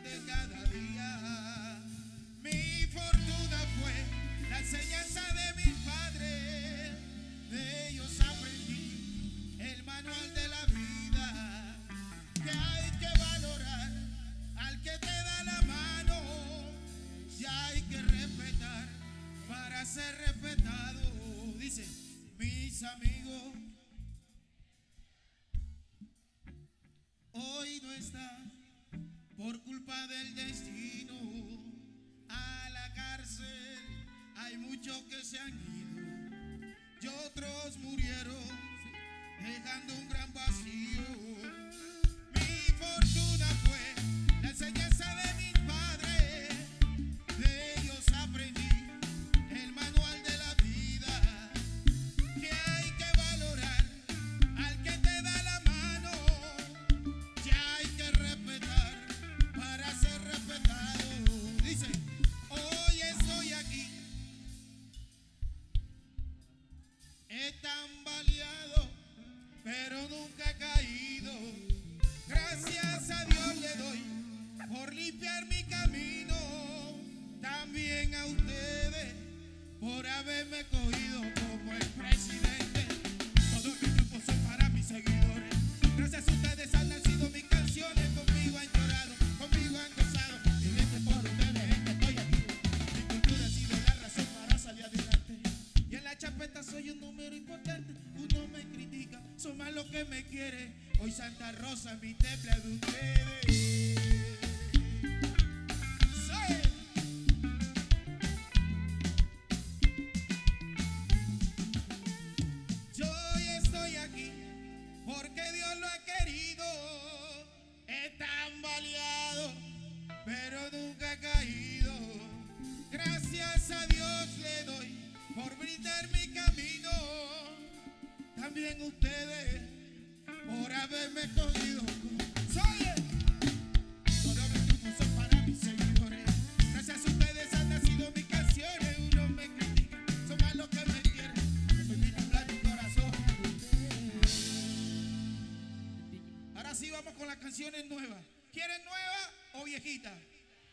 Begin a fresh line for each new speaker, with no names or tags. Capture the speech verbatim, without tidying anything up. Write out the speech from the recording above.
de cada día. Mi fortuna fue la enseñanza de mis padres, de ellos aprendí el manual de la vida, que hay que valorar al que te da la mano y hay que respetar para ser respetado. Dice, mis amigos hoy no están por culpa del destino a la cárcel. Hay muchos que se han ido y otros murieron dejando un gran vacío. Mi fortuna fue la enseñanza de mis padres, de ellos aprendí el manual de la vida, que hay que valorar al que te da la mano y hay que respetar para ser respetado. Dice, hoy estoy aquí, he tambaleado, pero nunca he caído. Gracias a Dios le doy por limpiar mi camino, también a ustedes por haberme cogido como el presidente. Todos mis grupos son para mis seguidores. Gracias a ustedes han nacido mis canciones, conmigo han llorado, conmigo han gozado. Y este por ustedes es que estoy aquí. Mi cultura ha sido la razón para salir adelante. Y en la chapeta soy un número importante. Uno me critica, son más los que me quieren. Hoy Santa Rosa, mi templo de ustedes. Soy. Yo hoy estoy aquí porque Dios lo ha querido. He tambaleado, pero nunca he caído. Gracias a Dios le doy por brindar mi camino, también ustedes por haberme cogido. Soy todos mis grupos son para mis seguidores. Gracias a ustedes han nacido mis canciones. Unos me critican, son más los que me quieren. Me permiten hablar mi corazón. Ahora sí vamos con las canciones nuevas. ¿Quieren nueva o viejita?